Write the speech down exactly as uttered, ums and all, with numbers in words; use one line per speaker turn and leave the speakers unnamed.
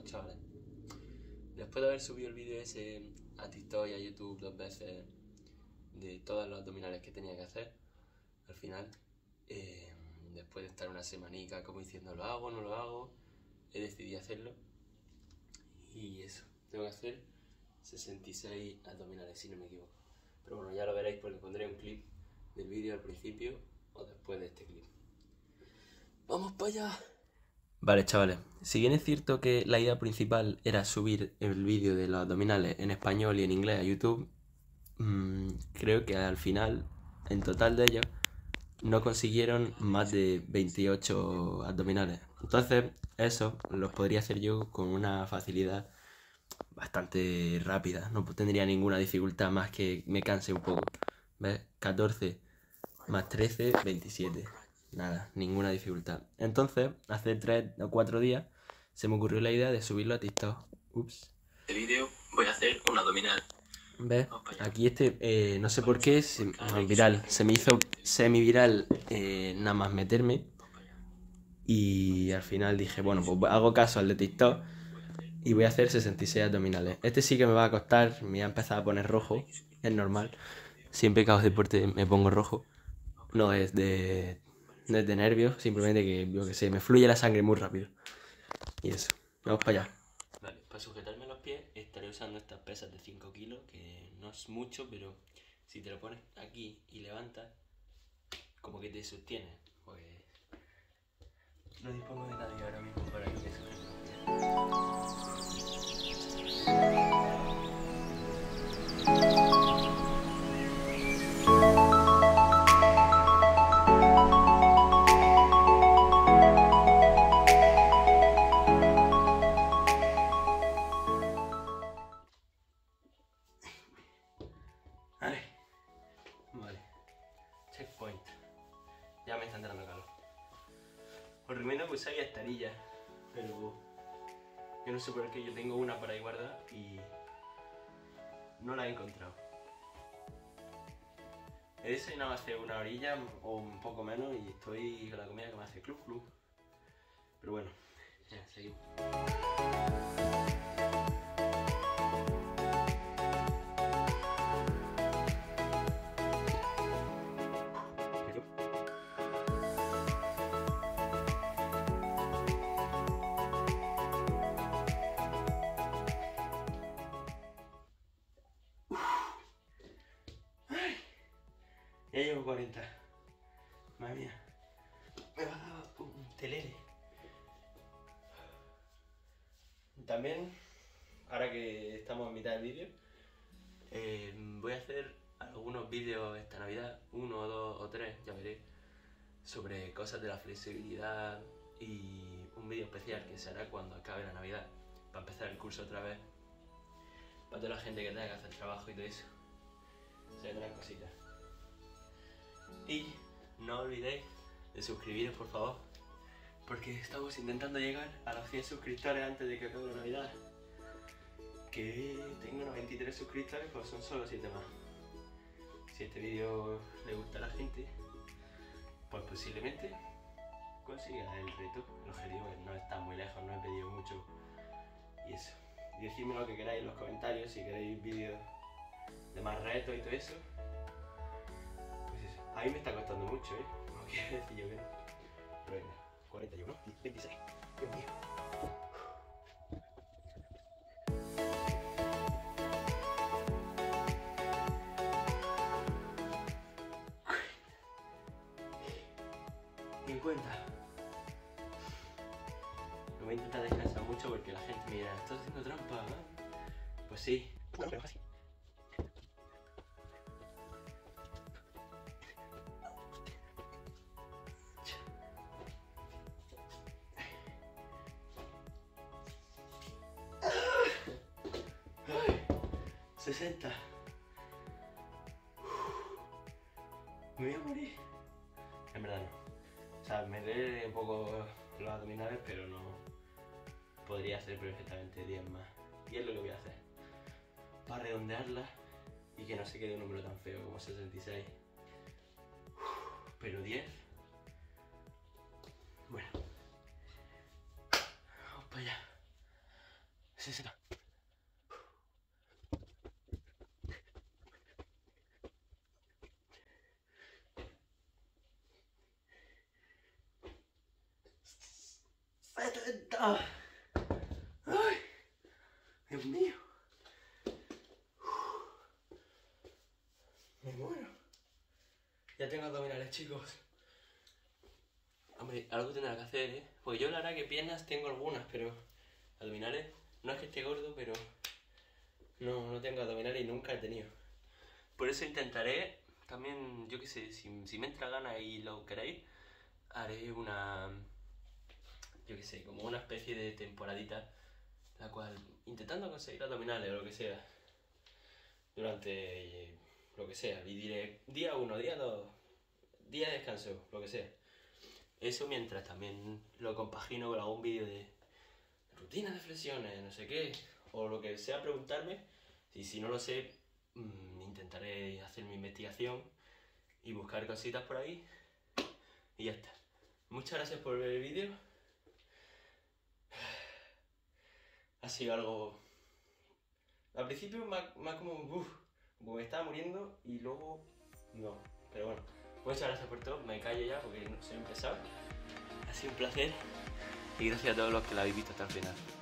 Bueno, chavales, después de haber subido el vídeo ese a TikTok y a YouTube dos veces de todos los abdominales que tenía que hacer, al final, eh, después de estar una semanica como diciendo lo hago, no lo hago, he decidido hacerlo. Y eso, tengo que hacer sesenta y seis abdominales, si no me equivoco. Pero bueno, ya lo veréis porque pondré un clip del vídeo al principio o después de este clip. ¡Vamos para allá! Vale, chavales, si bien es cierto que la idea principal era subir el vídeo de los abdominales en español y en inglés a YouTube, mmm, creo que al final, en total de ellos, no consiguieron más de veintiocho abdominales. Entonces, eso los podría hacer yo con una facilidad bastante rápida. No tendría ninguna dificultad más que me canse un poco. ¿Ves? catorce más trece, veintisiete. Nada, ninguna dificultad. Entonces, hace tres o cuatro días se me ocurrió la idea de subirlo a TikTok. Ups. Este vídeo voy a hacer un abdominal. ¿Ves? Aquí este, eh, no sé por qué, se, no, viral. Se me hizo semi-viral eh, nada más meterme. Y al final dije, bueno, pues hago caso al de TikTok y voy a hacer sesenta y seis abdominales. Este sí que me va a costar, me ha empezado a poner rojo, es normal. Siempre que hago deporte me pongo rojo. No es de, no es de nervios, simplemente que, yo que sé, me fluye la sangre muy rápido. Y eso, vamos para allá. Vale, para sujetarme los pies estaré usando estas pesas de cinco kilos, que no es mucho, pero si te lo pones aquí y levantas, como que te sostiene. Pues no dispongo de nadie ahora mismo para que me sujete los pies. Vale, vale, checkpoint. Ya me está entrando calor. Os recomiendo que uséis estarillas, pero yo no sé por qué yo tengo una por ahí guardada y no la he encontrado. He desayunado hace una orilla o un poco menos y estoy con la comida que me hace club club. Pero bueno, ya, seguimos. Ya llevo cuarenta. Madre mía. Me va a dar un telele. También, ahora que estamos en mitad del vídeo, eh, voy a hacer algunos vídeos esta Navidad, uno, dos o tres, ya veré, sobre cosas de la flexibilidad y un vídeo especial que se hará cuando acabe la Navidad, para empezar el curso otra vez, para toda la gente que tenga que hacer trabajo y todo eso. Se vendrán cositas. Y no olvidéis de suscribiros, por favor, porque estamos intentando llegar a los cien suscriptores antes de que acabe la Navidad. Que tengo noventa y tres suscriptores, pues son solo siete más. Si este vídeo le gusta a la gente, pues posiblemente consiga el reto. El objetivo no está muy lejos, no he pedido mucho. Y eso. Y decidme lo que queráis en los comentarios, si queréis vídeos de más retos y todo eso. A mí me está costando mucho, ¿eh? No quiero decir yo que no. Pero venga, cuarenta y uno, veintiséis. Dios mío. cincuenta. No voy a intentar descansar mucho porque la gente me dirá, ¿estás haciendo trampa? ¿Eh? Pues sí. Bueno, pero así. sesenta. Me voy a morir. En verdad no. O sea, me duele un poco los abdominales, pero no. Podría hacer perfectamente diez más. Y es lo que voy a hacer. Para redondearla y que no se quede un número tan feo como sesenta y seis. Pero diez. Bueno. Vamos para allá. sesenta. setenta. ¡Ay! Dios mío. Me muero. Ya tengo abdominales, chicos. Hombre, algo tendrá que hacer, ¿eh? Pues yo la verdad que piernas tengo algunas, pero abdominales, no es que esté gordo, pero no, no tengo abdominales y nunca he tenido. Por eso intentaré, también, yo qué sé, si, si me entra gana y lo queréis, haré una, yo qué sé, como una especie de temporadita, la cual, intentando conseguir abdominales o lo que sea, durante lo que sea, y diré día uno, día dos, día de descanso, lo que sea. Eso mientras también lo compagino con algún vídeo de rutina de flexiones, no sé qué, o lo que sea preguntarme, y si no lo sé, mmm, intentaré hacer mi investigación y buscar cositas por ahí, y ya está. Muchas gracias por ver el vídeo. Ha sido algo... Al principio más, más como... Uf, como me estaba muriendo y luego... No, pero bueno. Muchas gracias por todo, me callo ya porque no soy un pesado. Ha sido un placer y gracias a todos los que lo habéis visto hasta el final.